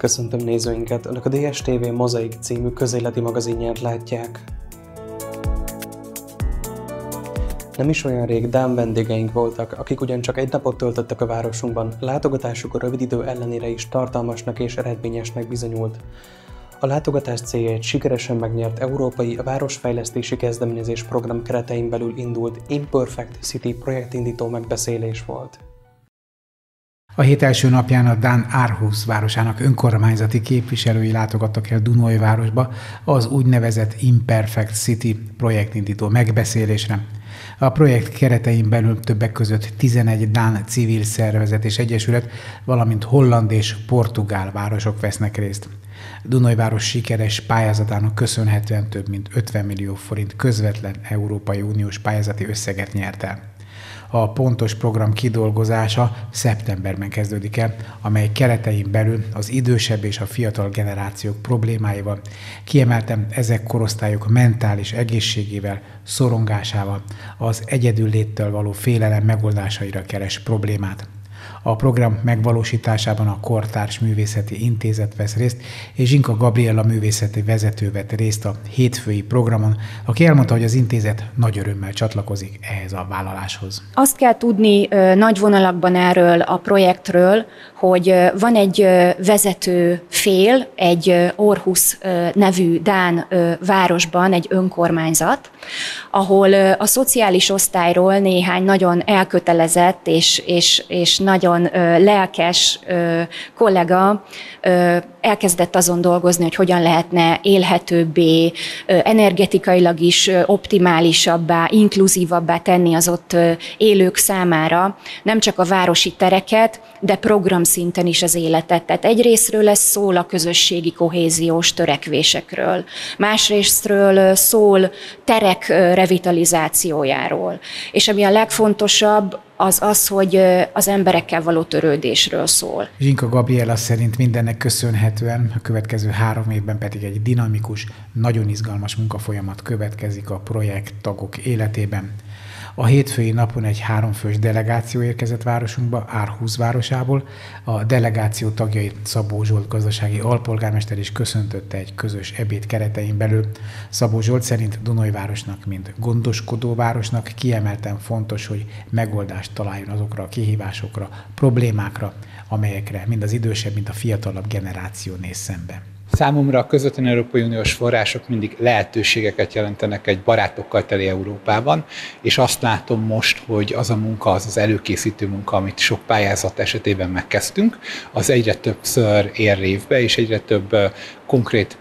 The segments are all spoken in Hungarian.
Köszöntöm nézőinket, Önök a DSTV Mozaik című közéleti magazinját látják. Nem is olyan rég dán vendégeink voltak, akik ugyancsak egy napot töltöttek a városunkban, látogatásuk a rövid idő ellenére is tartalmasnak és eredményesnek bizonyult. A látogatás célja egy sikeresen megnyert európai városfejlesztési kezdeményezés program keretein belül indult Imperfect City projektindító megbeszélés volt. A hét első napján a dán Aarhus városának önkormányzati képviselői látogattak el Dunaújvárosba az úgynevezett Imperfect City projektindító megbeszélésre. A projekt keretein belül többek között 11 dán civil szervezet és egyesület, valamint holland és portugál városok vesznek részt. Dunaújváros sikeres pályázatának köszönhetően több mint 50 millió forint közvetlen Európai Uniós pályázati összeget nyert el. A pontos program kidolgozása szeptemberben kezdődik el, amely keretein belül az idősebb és a fiatal generációk problémáival, kiemelten ezek korosztályok mentális egészségével, szorongásával, az egyedülléttől való félelem megoldásaira keres problémát. A program megvalósításában a Kortárs Művészeti Intézet vesz részt, és Zsinka Gabriella művészeti vezető vett részt a hétfői programon, aki elmondta, hogy az intézet nagy örömmel csatlakozik ehhez a vállaláshoz. Azt kell tudni nagy vonalakban erről a projektről, hogy van egy vezető fél, egy Aarhus nevű dán városban, egy önkormányzat, ahol a szociális osztályról néhány nagyon elkötelezett és nagyon lelkes kollega elkezdett azon dolgozni, hogy hogyan lehetne élhetőbbé, energetikailag is optimálisabbá, inkluzívabbá tenni az ott élők számára, nem csak a városi tereket, de programszinten is az életet. Tehát egyrésztről ez szól a közösségi kohéziós törekvésekről, másrésztről szól terek revitalizációjáról. És ami a legfontosabb, az, hogy az emberekkel való törődésről szól. Zsinka Gabriella szerint mindennek köszönhetően a következő 3 évben pedig egy dinamikus, nagyon izgalmas munkafolyamat következik a projekttagok életében. A hétfői napon egy 3 fős delegáció érkezett városunkba, Aarhus városából. A delegáció tagjait Szabó Zsolt gazdasági alpolgármester is köszöntötte egy közös ebéd keretein belül. Szabó Zsolt szerint Dunaújvárosnak, mint gondoskodó városnak kiemelten fontos, hogy megoldást találjon azokra a kihívásokra, problémákra, amelyekre mind az idősebb, mind a fiatalabb generáció néz szembe. Számomra a közvetlen Európai Uniós források mindig lehetőségeket jelentenek egy barátokkal teli Európában, és azt látom most, hogy az a munka, az előkészítő munka, amit sok pályázat esetében megkezdtünk, az egyre többször ér révbe, és egyre több konkrét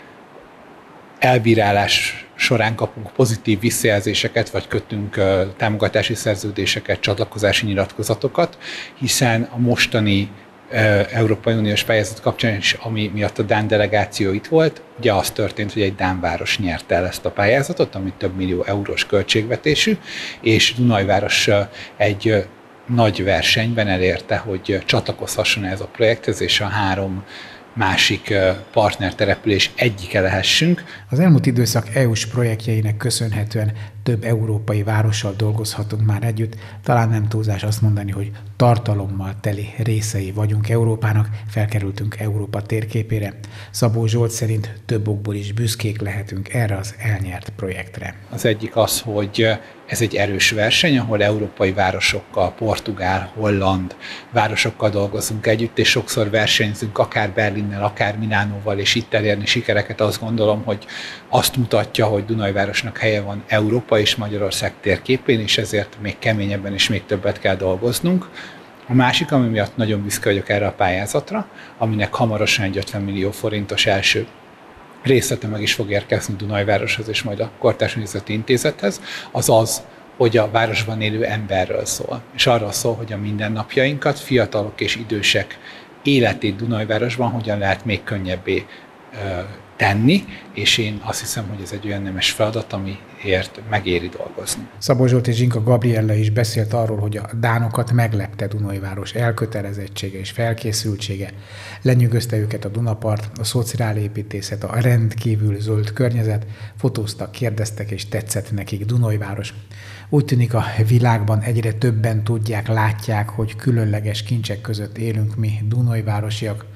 elbírálás során kapunk pozitív visszajelzéseket, vagy kötünk támogatási szerződéseket, csatlakozási nyilatkozatokat, hiszen a mostani Európai Uniós pályázat kapcsán is, ami miatt a dán delegáció itt volt, ugye az történt, hogy egy dán város nyerte el ezt a pályázatot, ami több millió eurós költségvetésű, és Dunaújváros egy nagy versenyben elérte, hogy csatlakozhasson ez a projekthez, és a 3 másik partnertelepülés egyike lehessünk. Az elmúlt időszak EU-s projektjeinek köszönhetően több európai várossal dolgozhatunk már együtt. Talán nem túlzás azt mondani, hogy tartalommal teli részei vagyunk Európának, felkerültünk Európa térképére. Szabó Zsolt szerint több okból is büszkék lehetünk erre az elnyert projektre. Az egyik az, hogy ez egy erős verseny, ahol európai városokkal, portugál, holland városokkal dolgozunk együtt, és sokszor versenyzünk akár Berlinnel, akár Milánóval, és itt elérni sikereket. Azt gondolom, hogy azt mutatja, hogy Dunaújvárosnak helye van Európa és Magyarország térképén, és ezért még keményebben és még többet kell dolgoznunk. A másik, ami miatt nagyon büszke vagyok erre a pályázatra, aminek hamarosan egy 50 millió forintos első részlete meg is fog érkezni Dunaújvároshoz és majd a Kortárs Művészeti Intézethez, az, hogy a városban élő emberről szól. És arról szól, hogy a mindennapjainkat, fiatalok és idősek életét Dunaújvárosban hogyan lehet még könnyebbé tenni, és én azt hiszem, hogy ez egy olyan nemes feladat, amiért megéri dolgozni. Szabó Zsolt és Zsinka Gabriella is beszélt arról, hogy a dánokat meglepte Dunaújváros elkötelezettsége és felkészültsége. Lenyűgözte őket a Dunapart, a szociálépítészet, a rendkívül zöld környezet, fotóztak, kérdeztek és tetszett nekik Dunaújváros. Úgy tűnik, a világban egyre többen tudják, látják, hogy különleges kincsek között élünk mi dunaújvárosiak.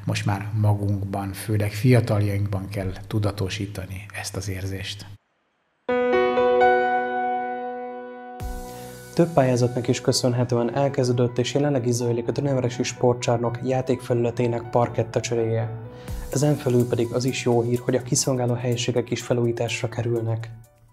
most már magunkban, főleg fiataljainkban kell tudatosítani ezt az érzést. Több pályázatnak is köszönhetően elkezdődött és jelenleg is zajlik a Dunaújvárosi Sportcsarnok játékfelületének parketta cseréje. Ezen felül pedig az is jó hír, hogy a kiszolgáló helyiségek is felújításra kerülnek.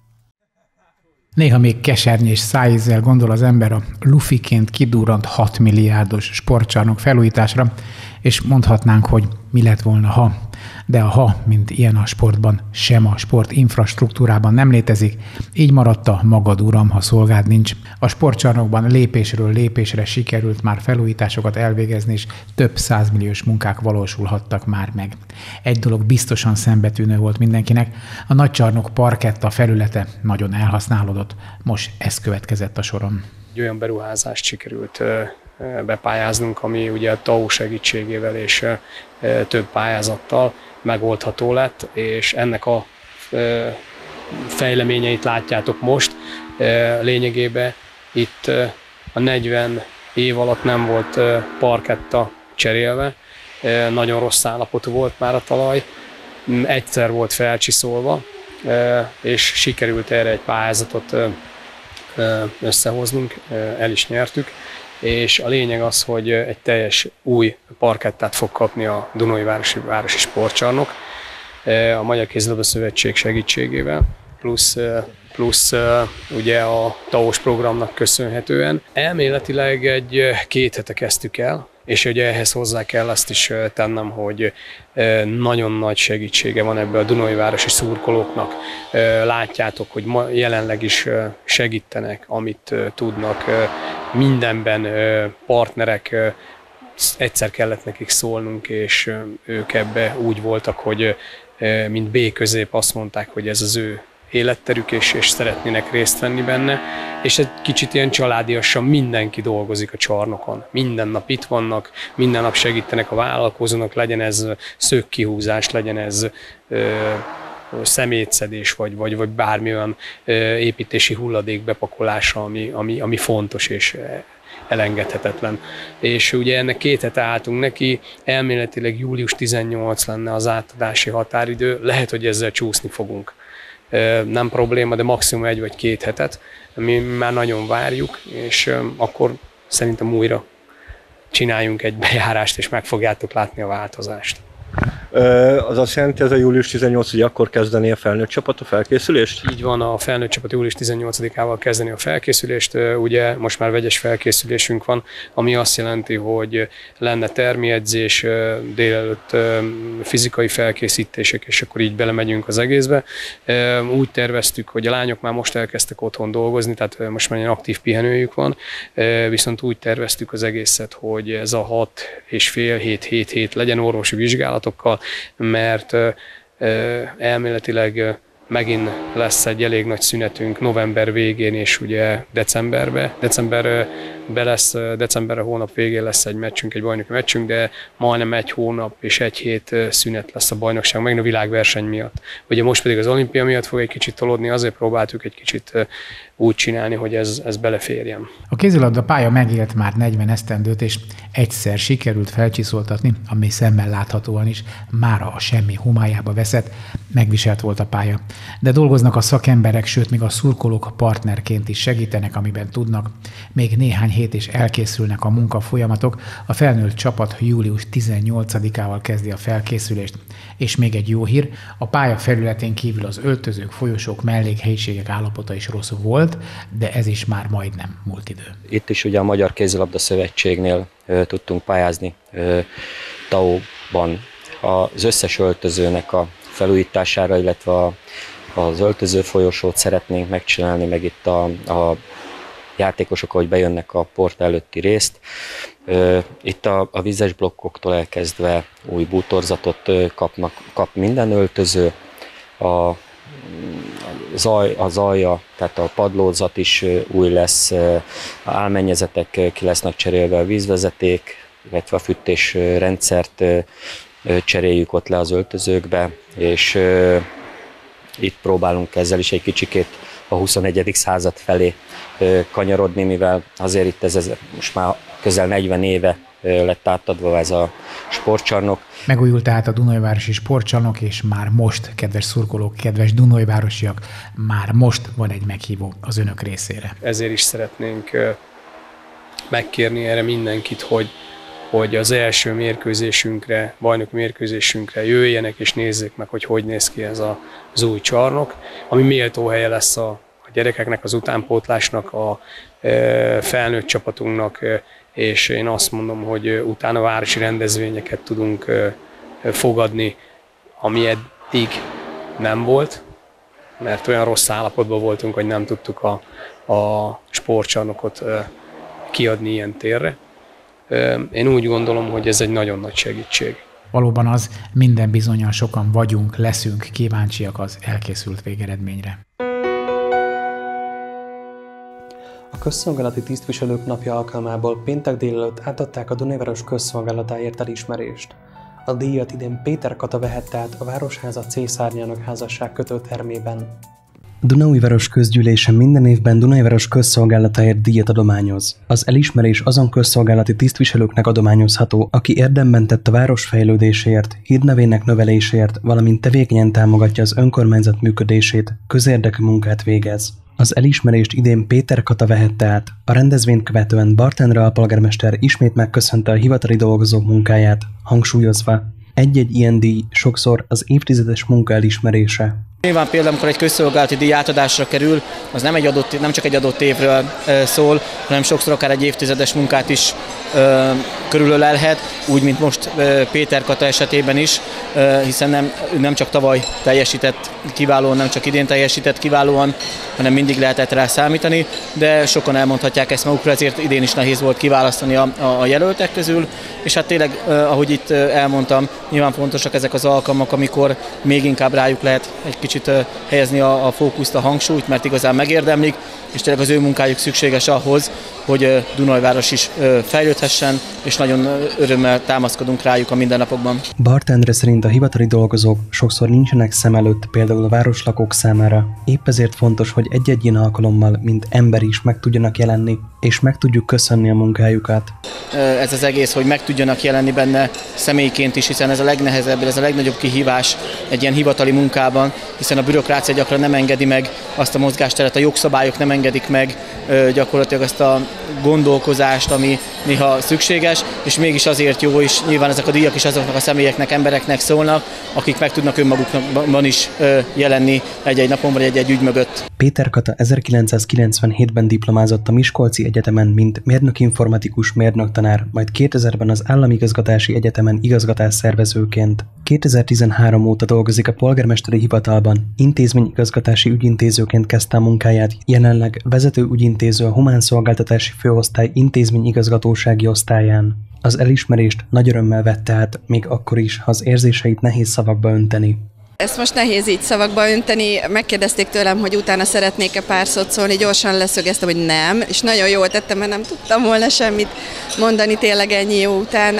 Néha még kesernyés szájízzel gondol az ember a lufiként kidurrant 6 milliárdos sportcsarnok felújításra, és mondhatnánk, hogy mi lett volna, ha. De a ha, mint ilyen a sportban, sem a sport infrastruktúrában nem létezik, így maradt a magad uram, ha szolgád nincs. A sportcsarnokban lépésről lépésre sikerült már felújításokat elvégezni, és több 100 milliós munkák valósulhattak már meg. Egy dolog biztosan szembetűnő volt mindenkinek, a nagycsarnok parketta felülete nagyon elhasználódott, most ez következett a soron. Egy olyan beruházást sikerült bepályáznunk, ami ugye a TAO segítségével és több pályázattal megoldható lett, és ennek a fejleményeit látjátok most. Lényegében itt a 40 év alatt nem volt parketta cserélve, nagyon rossz állapotú volt már a talaj, egyszer volt felcsiszolva, és sikerült erre egy pályázatot összehoznunk, el is nyertük, és a lényeg az, hogy egy teljes új parkettát fog kapni a Dunaújvárosi Városi Sportcsarnok a Magyar Kézilabda Szövetség segítségével, plusz ugye a TAO-s programnak köszönhetően. Elméletileg 2 hete kezdtük el, és ugye ehhez hozzá kell azt is tennem, hogy nagyon nagy segítsége van ebbe a dunaújvárosi szurkolóknak. Látjátok, hogy jelenleg is segítenek, amit tudnak. Mindenben partnerek, egyszer kellett nekik szólnunk, és ők ebbe úgy voltak, hogy mint B-közép azt mondták, hogy ez az ő életterük, és szeretnének részt venni benne, és egy kicsit ilyen családiasan mindenki dolgozik a csarnokon. Minden nap itt vannak, minden nap segítenek a vállalkozónak, legyen ez szökkihúzás, legyen ez szemétszedés, vagy bármi olyan építési hulladék bepakolása, ami fontos és elengedhetetlen. És ugye ennek 2 hete álltunk neki, elméletileg július 18 lenne az átadási határidő, lehet, hogy ezzel csúszni fogunk. Nem probléma, de maximum 1 vagy 2 hetet. Mi már nagyon várjuk, és akkor szerintem újra csináljunk egy bejárást, és meg fogjátok látni a változást. Az azt jelenti, ez a július 18, hogy akkor kezdeni a felnőtt csapat a felkészülést? Így van, a felnőtt csapat július 18-ával kezdeni a felkészülést. Ugye most már vegyes felkészülésünk van, ami azt jelenti, hogy lenne termi edzés, délelőtt fizikai felkészítések, és akkor így belemegyünk az egészbe. Úgy terveztük, hogy a lányok már most elkezdtek otthon dolgozni, tehát most már egy aktív pihenőjük van, viszont úgy terveztük az egészet, hogy ez a 6,5-7 hét legyen orvosi vizsgálatokkal, mert elméletileg megint lesz egy elég nagy szünetünk november végén és ugye decemberre hónap végén lesz egy meccsünk, egy bajnoki meccsünk, de majdnem 1 hónap és 1 hét szünet lesz a bajnokság, meg a világverseny miatt. Ugye most pedig az olimpia miatt fog egy kicsit tolódni, azért próbáltuk egy kicsit úgy csinálni, hogy ez beleférjen. A kézilabda pálya megélt már 40 esztendőt, és egyszer sikerült felcsiszoltatni, ami szemmel láthatóan is mára a semmi homályába veszett, megviselt volt a pálya. De dolgoznak a szakemberek, sőt még a szurkolók partnerként is segítenek, amiben tudnak. Még néhány hét és elkészülnek a munkafolyamatok. A felnőtt csapat július 18-ával kezdi a felkészülést. És még egy jó hír, a pálya felületén kívül az öltözők, folyosók, mellékhelyiségek állapota is rossz volt, de ez is már majdnem múlt idő. Itt is ugye a Magyar Kézilabda Szövetségnél tudtunk pályázni TAO-ban az összes öltözőnek a felújítására, illetve az öltöző folyosót szeretnénk megcsinálni, meg itt a játékosok, ahogy bejönnek a port előtti részt. Itt a vizes blokkoktól elkezdve új bútorzatot kap minden öltöző, az alja, tehát a padlózat is új lesz, a álmennyezetek ki lesznek cserélve, a vízvezeték, illetve a fűtés rendszert cseréljük ott le az öltözőkbe, és itt próbálunk ezzel is egy kicsikét a 21. század felé kanyarodni, mivel azért itt ez most már közel 40 éve lett átadva ez a sportcsarnok. Megújult tehát a Dunajvárosi Sportcsarnok, és már most, kedves szurkolók, kedves dunajvárosiak, már most van egy meghívó az önök részére. Ezért is szeretnénk megkérni erre mindenkit, hogy az első mérkőzésünkre, bajnoki mérkőzésünkre jöjjenek és nézzék meg, hogy néz ki ez az új csarnok, ami méltó helye lesz a gyerekeknek, az utánpótlásnak, a felnőtt csapatunknak, és én azt mondom, hogy utána városi rendezvényeket tudunk fogadni, ami eddig nem volt, mert olyan rossz állapotban voltunk, hogy nem tudtuk a sportcsarnokot kiadni ilyen térre. Én úgy gondolom, hogy ez egy nagyon nagy segítség. Valóban az, minden bizonnyal sokan vagyunk, leszünk kíváncsiak az elkészült végeredményre. A közszolgálati tisztviselők napja alkalmából péntek délelőtt átadták a Dunajváros közszolgálatáért elismerést. A díjat idén Péter Kata vehette át a Városháza Cészárnyának házasság kötőtermében. Dunaújváros közgyűlése minden évben Dunajváros közszolgálatáért díjat adományoz. Az elismerés azon közszolgálati tisztviselőknek adományozható, aki érdemben tett a város fejlődéséért, hírnevének növelésért, valamint tevékenyen támogatja az önkormányzat működését, közérdekű munkát végez. Az elismerést idén Péter Kata vehette át, a rendezvényt követően Bartendre alpolgármester ismét megköszönte a hivatali dolgozók munkáját, hangsúlyozva, egy-egy ilyen díj sokszor az évtizedes munka elismerése. Nyilván például, amikor egy közszolgálati díj átadásra kerül, az nem csak egy adott évről szól, hanem sokszor akár egy évtizedes munkát is körülölelhet, úgy, mint most Péter Kata esetében is, hiszen nem csak tavaly teljesített kiválóan, nem csak idén teljesített kiválóan, hanem mindig lehetett rá számítani, de sokan elmondhatják ezt magukra, ezért idén is nehéz volt kiválasztani a jelöltek közül, és hát tényleg, ahogy itt elmondtam, nyilván fontosak ezek az alkalmak, amikor még inkább rájuk lehet egy kicsit helyezni a fókuszt, a hangsúlyt, mert igazán megérdemlik, és tényleg az ő munkájuk szükséges ahhoz, hogy Dunajváros is fejlődhessen, és nagyon örömmel támaszkodunk rájuk a mindennapokban. Bartendre szerint a hivatali dolgozók sokszor nincsenek szem előtt például a városlakók számára. Épp ezért fontos, hogy egy-egy ilyen alkalommal, mint ember is meg tudjanak jelenni, és meg tudjuk köszönni a munkájukat. Ez az egész, hogy meg tudjanak jelenni benne személyként is, hiszen ez a legnehezebb, ez a legnagyobb kihívás egy ilyen hivatali munkában, hiszen a bürokrácia gyakran nem engedi meg azt a mozgásteret, a jogszabályok nem engedik meg gyakorlatilag azt a gondolkozást, ami néha szükséges, és mégis azért jó, és nyilván ezek a díjak is azoknak a személyeknek, embereknek szólnak, akik meg tudnak önmagukban is jelenni egy-egy napon vagy egy-egy ügy mögött. Péter Kata 1997-ben diplomázott a Miskolci Egyetemen, mint mérnök-informatikus mérnöktanár, majd 2000-ben az Államigazgatási Egyetemen igazgatásszervezőként. 2013 óta dolgozik a polgármesteri hivatalban, intézményigazgatási ügyintézőként kezdte a munkáját, jelenleg vezető ügyintéző a Humán Szolgáltatási Főosztály intézményigazgatósági osztályán. Az elismerést nagy örömmel vette át, még akkor is, ha az érzéseit nehéz szavakba önteni. Ezt most nehéz így szavakba önteni, megkérdezték tőlem, hogy utána szeretnék-e pár szót szólni, gyorsan leszögeztem, hogy nem, és nagyon jól tettem, mert nem tudtam volna semmit mondani tényleg ennyi jó után.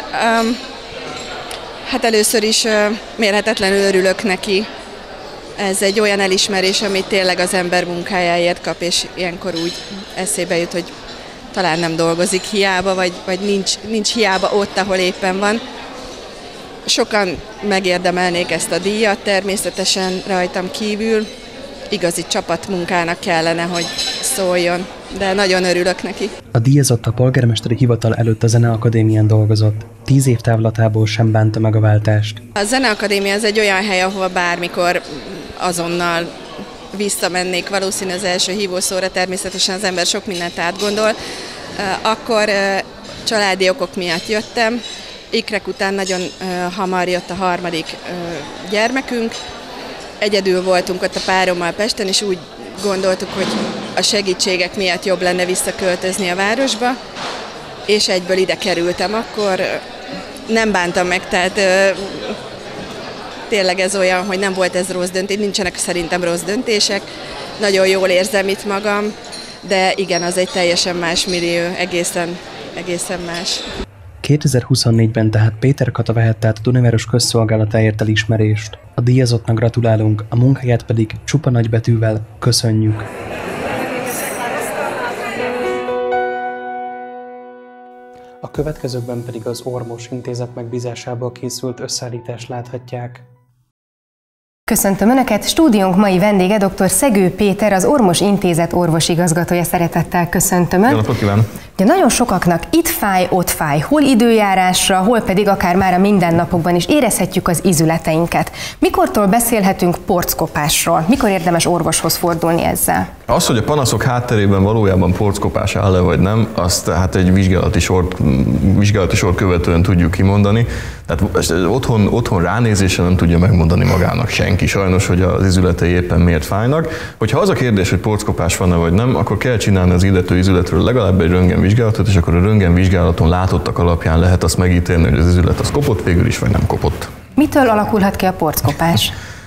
Hát először is mérhetetlenül örülök neki. Ez egy olyan elismerés, amit tényleg az ember munkájáért kap, és ilyenkor úgy eszébe jut, hogy talán nem dolgozik hiába, vagy nincs hiába ott, ahol éppen van. Sokan megérdemelnék ezt a díjat, természetesen rajtam kívül. Igazi csapatmunkának kellene, hogy szóljon, de nagyon örülök neki. A díjazott a polgármesteri hivatal előtt a Zeneakadémián dolgozott. 10 év távlatából sem bánta meg a váltást. A Zeneakadémia az egy olyan hely, ahol bármikor azonnal visszamennék, valószínű az első hívószóra, természetesen az ember sok mindent átgondol. Akkor családi okok miatt jöttem. Ikrek után nagyon hamar jött a harmadik gyermekünk. Egyedül voltunk ott a párommal Pesten, és úgy gondoltuk, hogy a segítségek miatt jobb lenne visszaköltözni a városba, és egyből ide kerültem. Akkor nem bántam meg, tehát tényleg ez olyan, hogy nem volt ez rossz döntés, nincsenek szerintem rossz döntések, nagyon jól érzem itt magam, de igen, az egy teljesen más millió, egészen más. 2024-ben tehát Péter Kata vehette át a Dunajváros közszolgálatáért elismerést. A díjazottnak gratulálunk, a munkáját pedig csupa nagybetűvel köszönjük. A következőkben pedig az Ormos Intézet megbízásából készült összeállítást láthatják. Köszöntöm Önöket! Stúdiónk mai vendége dr. Szegő Péter, az Ormos Intézet orvosigazgatója. Szeretettel köszöntöm Önt. Jó napot kívánok! Ugye nagyon sokaknak itt fáj, ott fáj, hol időjárásra, hol pedig akár már a mindennapokban is érezhetjük az izületeinket. Mikortól beszélhetünk porckopásról? Mikor érdemes orvoshoz fordulni ezzel? Az, hogy a panaszok hátterében valójában porckopás áll-e vagy nem, azt tehát egy vizsgálati sor követően tudjuk kimondani. Tehát otthon ránézéssel nem tudja megmondani magának senki sajnos, hogy az izületei éppen miért fájnak. Hogyha az a kérdés, hogy porckopás van-e vagy nem, akkor kell csinálni az illető izületről legalább egy röntgenvizsgálatot, és akkor a röntgenvizsgálaton látottak alapján lehet azt megítélni, hogy az izület az kopott végül is, vagy nem kopott. Mitől alakulhat ki a porckopás?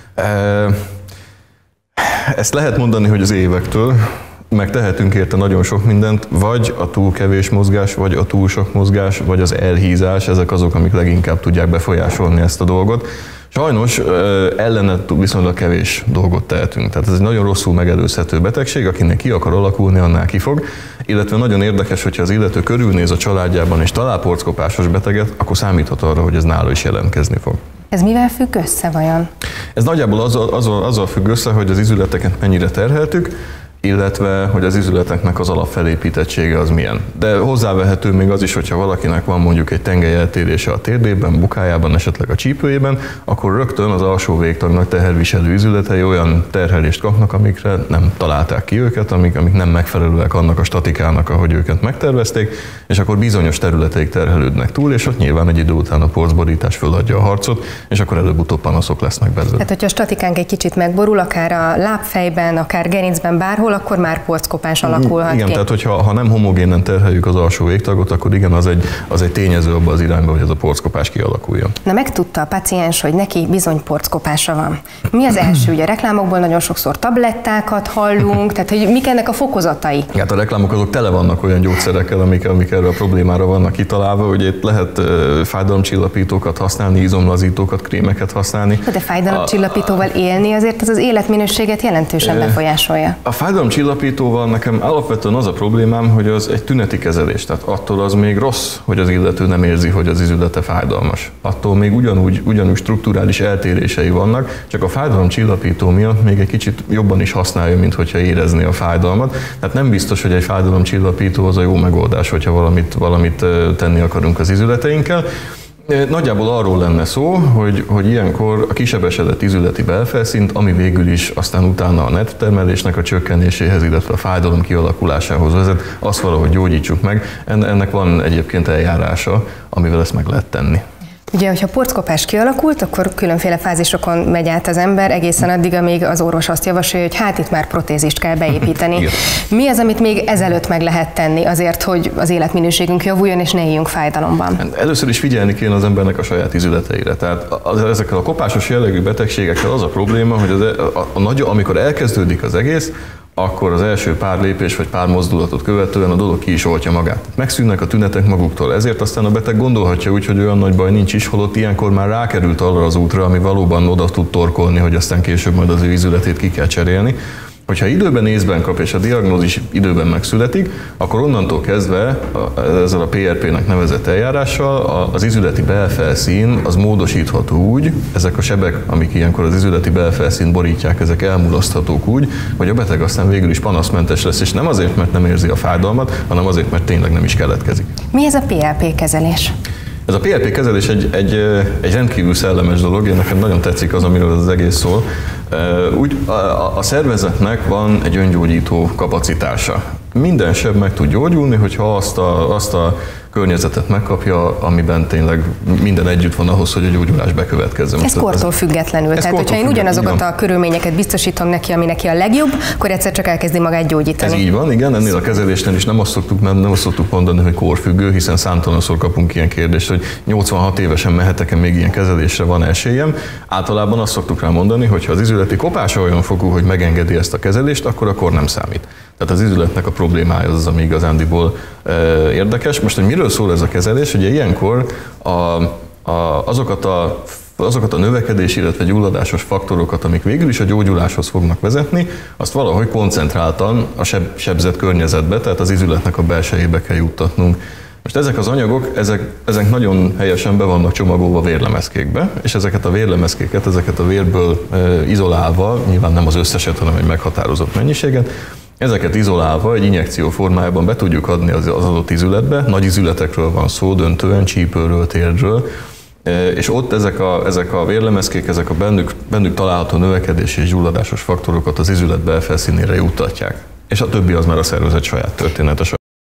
Ezt lehet mondani, hogy az évektől, meg tehetünk érte nagyon sok mindent, vagy a túl kevés mozgás, vagy a túl sok mozgás, vagy az elhízás, ezek azok, amik leginkább tudják befolyásolni ezt a dolgot. Sajnos ellene viszonylag kevés dolgot tehetünk. Tehát ez egy nagyon rosszul megelőzhető betegség, akinek ki akar alakulni, annál kifog. Illetve nagyon érdekes, hogyha az illető körülnéz a családjában és talál porckopásos beteget, akkor számíthat arra, hogy ez nála is jelentkezni fog. Ez mivel függ össze vajon? Ez nagyjából azzal függ össze, hogy az izületeket mennyire terheltük, illetve hogy az izületeknek az alapfelépítettsége az milyen. De hozzávehető még az is, hogyha valakinek van mondjuk egy tengelyeltérése a térdében, bukájában, esetleg a csípőjében, akkor rögtön az alsó végtagnak teherviselő izületei olyan terhelést kapnak, amikre nem találták ki őket, amik nem megfelelőek annak a statikának, ahogy őket megtervezték, és akkor bizonyos területeik terhelődnek túl, és ott nyilván egy idő után a porcborítás föladja a harcot, és akkor előbb-utóbb panaszok lesznek belőle. Tehát, hogyha a statikánk egy kicsit megborul, akár a lábfejben, akár gerincben, bárhol, akkor már porckopás alakulhat igen, ki. Tehát hogyha nem homogénen terheljük az alsó végtagot, akkor igen, az egy tényező abban az irányba, hogy ez a porckopás kialakuljon. Na, megtudta a paciens, hogy neki bizony porckopása van. Mi az első? Ugye a reklámokból nagyon sokszor tablettákat hallunk, tehát hogy mik ennek a fokozatai? Hát a reklámok azok tele vannak olyan gyógyszerekkel, amik erre a problémára vannak kitalálva, hogy itt lehet fájdalomcsillapítókat használni, izomlazítókat, krémeket használni. De fájdalomcsillapítóval élni azért az életminőséget jelentősen befolyásolja. A fájdalomcsillapítóval nekem alapvetően az a problémám, hogy az egy tüneti kezelés, tehát attól az még rossz, hogy az illető nem érzi, hogy az izülete fájdalmas. Attól még ugyanúgy strukturális eltérései vannak, csak a fájdalomcsillapító miatt még egy kicsit jobban is használja, mint hogyha érezné a fájdalmat. Tehát nem biztos, hogy egy fájdalomcsillapító az a jó megoldás, hogyha valamit tenni akarunk az izületeinkkel. Nagyjából arról lenne szó, hogy ilyenkor a kisebesedett izületi belfelszínt, ami végül is aztán utána a nettermelésnek a csökkenéséhez, illetve a fájdalom kialakulásához vezet, azt valahogy gyógyítsuk meg. Ennek van egyébként eljárása, amivel ezt meg lehet tenni. Ugye, hogyha porckopás kialakult, akkor különféle fázisokon megy át az ember, egészen addig, amíg az orvos azt javasolja, hogy hát itt már protézist kell beépíteni. Mi az, amit még ezelőtt meg lehet tenni azért, hogy az életminőségünk javuljon és ne éljünk fájdalomban? Először is figyelni kéne az embernek a saját izületeire. Tehát ezekkel a kopásos jellegű betegségekkel az a probléma, hogy amikor elkezdődik az egész, akkor az első pár lépés vagy pár mozdulatot követően a dolog ki is oltja magát. Megszűnnek a tünetek maguktól, ezért aztán a beteg gondolhatja úgy, hogy olyan nagy baj nincs is, holott ilyenkor már rákerült arra az útra, ami valóban oda tud torkolni, hogy aztán később majd az ő izületét ki kell cserélni. Hogyha időben észben kap és a diagnózis időben megszületik, akkor onnantól kezdve ezzel a PRP-nek nevezett eljárással az izületi belfelszín az módosítható úgy, ezek a sebek, amik ilyenkor az izületi belfelszínt borítják, ezek elmulaszthatók úgy, hogy a beteg aztán végül is panaszmentes lesz, és nem azért, mert nem érzi a fájdalmat, hanem azért, mert tényleg nem is keletkezik. Mi ez a PRP kezelés? Ez a PRP kezelés egy rendkívül szellemes dolog, én nekem nagyon tetszik az, amiről az egész szól. A szervezetnek van egy öngyógyító kapacitása. Minden seb meg tud gyógyulni, hogyha azt a környezetet megkapja, amiben tényleg minden együtt van ahhoz, hogy a gyógyulás bekövetkezzen. Ez kortól függetlenül. Tehát, hogyha én ugyanazokat a körülményeket biztosítom neki, ami neki a legjobb, akkor egyszer csak elkezdi magát gyógyítani. Ez így van, igen, ennél a kezelésnél is nem azt szoktuk mondani, hogy korfüggő, hiszen számtalanszor kapunk ilyen kérdést, hogy 86 évesen mehetek-e még ilyen kezelésre, van esélyem. Általában azt szoktuk rá mondani, hogy ha az izületi kopása olyan fokú, hogy megengedi ezt a kezelést, akkor nem számít. Tehát az izületnek a problémája az, ami igazándiból érdekes. Most, hogy miről szól ez a kezelés, ugye ilyenkor azokat a növekedési, illetve gyulladásos faktorokat, amik végül is a gyógyuláshoz fognak vezetni, azt valahogy koncentráltan a sebzett környezetbe, tehát az izületnek a belsejébe kell juttatnunk. Most ezek az anyagok, ezek nagyon helyesen be vannak csomagolva vérlemezkékbe, és ezeket a vérlemezkéket, ezeket a vérből izolálva, nyilván nem az összeset, hanem egy meghatározott mennyiséget, ezeket izolálva egy injekció formájában be tudjuk adni az adott izületbe. Nagy izületekről van szó, döntően csípőről, térdről, és ott ezek a vérlemezkék, ezek a bennük található növekedési és gyulladásos faktorokat az izület belfelszínére juttatják. És a többi az már a szervezet saját története.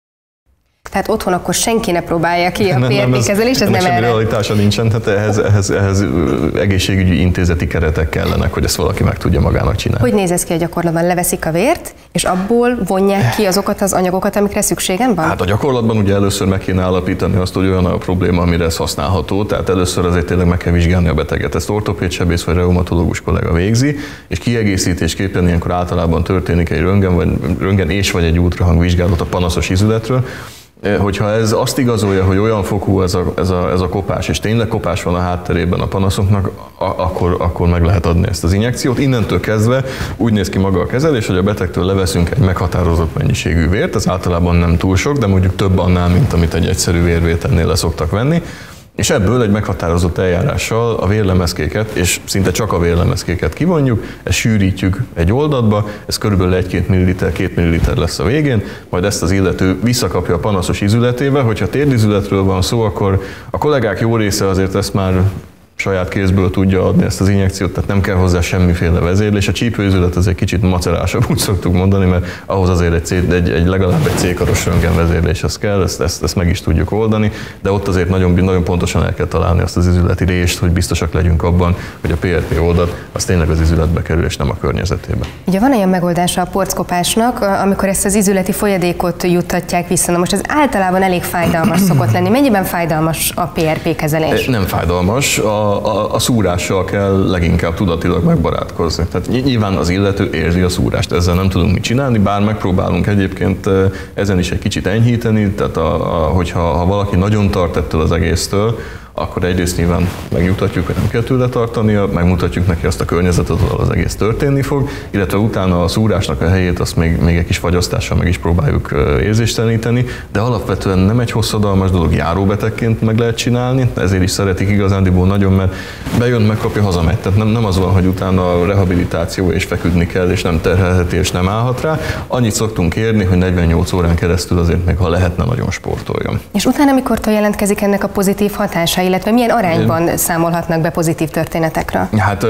Tehát otthon akkor senki ne próbálja ki a PRP-kezelést, ez nem erre. Realitása nincsen, tehát ehhez egészségügyi intézeti keretek kellenek, hogy ezt valaki meg tudja magának csinálni. Hogy néz ez ki a gyakorlatban? Leveszik a vért, és abból vonják ki azokat az anyagokat, amikre szükségem van? Hát a gyakorlatban ugye először meg kéne állapítani azt, hogy olyan a probléma, amire ez használható, tehát először azért tényleg meg kell vizsgálni a beteget. Ezt ortopéd sebész vagy reumatológus kollega végzi, és kiegészítésképpen ilyenkor általában történik egy röntgen és egy ultrahangvizsgálat a panaszos izületről. Hogyha ez azt igazolja, hogy olyan fokú ez a kopás, és tényleg kopás van a hátterében a panaszoknak, akkor meg lehet adni ezt az injekciót. Innentől kezdve úgy néz ki maga a kezelés, hogy a betegtől leveszünk egy meghatározott mennyiségű vért, ez általában nem túl sok, de mondjuk több annál, mint amit egy egyszerű vérvételnél le szoktak venni, és ebből egy meghatározott eljárással a vérlemezkéket, és szinte csak a vérlemezkéket kivonjuk, ezt sűrítjük egy oldatba, ez körülbelül 1-2 ml, 2 ml lesz a végén, majd ezt az illető visszakapja a panaszos izületébe. Hogyha térdizületről van szó, akkor a kollégák jó része azért ezt már saját kézből tudja adni ezt az injekciót, tehát nem kell hozzá semmiféle vezérlés. A csípőizület az egy kicsit macerásabb, úgy szoktuk mondani, mert ahhoz azért legalább egy C-karos röntgenvezérléshez kell, ezt meg is tudjuk oldani, de ott azért nagyon pontosan el kell találni azt az izületi rést, hogy biztosak legyünk abban, hogy a PRP oldat az tényleg az izületbe kerül, és nem a környezetébe. Ugye van olyan megoldása a porckopásnak, amikor ezt az izületi folyadékot juttatják vissza. Na most ez általában elég fájdalmas szokott lenni. Mennyiben fájdalmas a PRP kezelés? Nem fájdalmas. A szúrással kell leginkább tudatilag megbarátkozni. Tehát nyilván az illető érzi a szúrást, ezzel nem tudunk mit csinálni, bár megpróbálunk egyébként ezen is egy kicsit enyhíteni, tehát hogyha valaki nagyon tart ettől az egésztől, akkor egyrészt nyilván megnyugtatjuk, hogy nem kell tőle tartania, megmutatjuk neki azt a környezetet, ahol az egész történni fog, illetve utána a szúrásnak a helyét azt még egy kis fagyasztással meg is próbáljuk érzésteleníteni, de alapvetően nem egy hosszadalmas dolog, járóbetegként meg lehet csinálni, ezért is szeretik igazándiból nagyon, mert bejön, megkapja, hazamegy. Tehát nem az van, hogy utána a rehabilitáció és feküdni kell, és nem terhelheti, és nem állhat rá. Annyit szoktunk kérni, hogy 48 órán keresztül azért még, ha lehetne, nagyon sportoljon. És utána mikortól jelentkezik ennek a pozitív hatása, illetve milyen arányban számolhatnak be pozitív történetekről? Hát,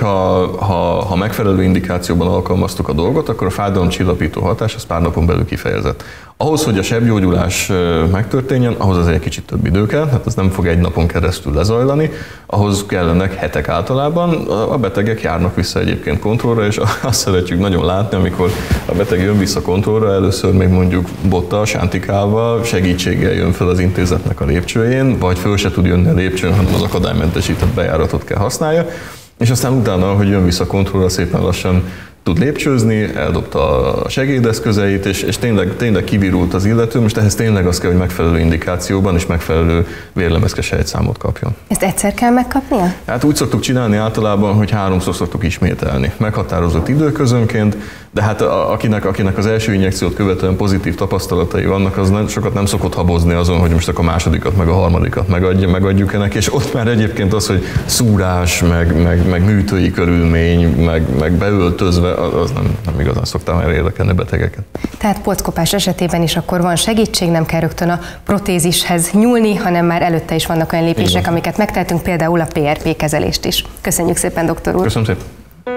ha megfelelő indikációban alkalmaztuk a dolgot, akkor a fájdalomcsillapító hatás az pár napon belül kifejezett. Ahhoz, hogy a sebgyógyulás megtörténjen, ahhoz azért egy kicsit több idő kell, hát ez nem fog egy napon keresztül lezajlani, ahhoz kellenek hetek általában. A betegek járnak vissza egyébként kontrollra, és azt szeretjük nagyon látni, amikor a beteg jön vissza kontrollra, először még mondjuk bottal, sántikával, segítséggel jön fel az intézetnek a lépcsőjén, vagy föl se tud jönni a lépcsőn, hanem az akadálymentesített bejáratot kell használja, és aztán utána, hogy jön vissza kontrollra, szépen lassan tud lépcsőzni, eldobta a segédeszközeit, és tényleg kivirult az illető, most ehhez tényleg az kell, hogy megfelelő indikációban és megfelelő vérlemezke sejtszámot kapjon. Ezt egyszer kell megkapnia? Hát úgy szoktuk csinálni általában, hogy 3-szor szoktuk ismételni. Meghatározott időközönként, de hát akinek az első injekciót követően pozitív tapasztalatai vannak, az sokat nem szokott habozni azon, hogy most akkor a másodikat, meg a harmadikat megadjuk ennek, és ott már egyébként az, hogy szúrás, meg műtői körülmény, meg beöltözve, az nem igazán szoktam már érdekelni betegeket. Tehát porckopás esetében is akkor van segítség, nem kell rögtön a protézishez nyúlni, hanem már előtte is vannak olyan lépések, amiket megtehetünk, például a PRP kezelést is. Köszönjük szépen, doktor úr! Köszönöm szépen!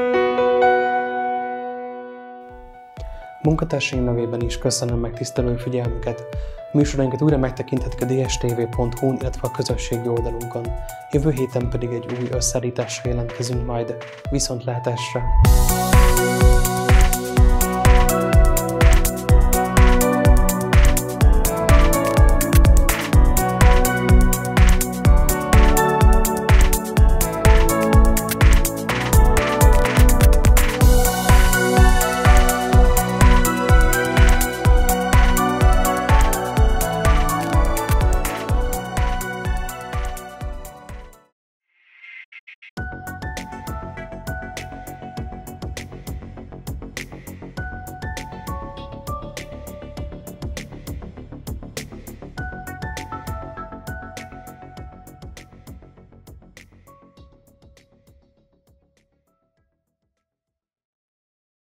Munkatársaim nevében is köszönöm megtisztelő figyelmüket. Műsorainkat újra megtekinthetik a dstv.hu-n, illetve a közösségi oldalunkon. Jövő héten pedig egy új összeállítással jelentkezünk majd. Viszontlátásra!